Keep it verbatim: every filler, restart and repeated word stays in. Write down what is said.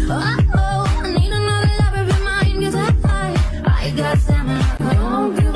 Oh, I need another lover, but mine gets high. I got stamina, I don't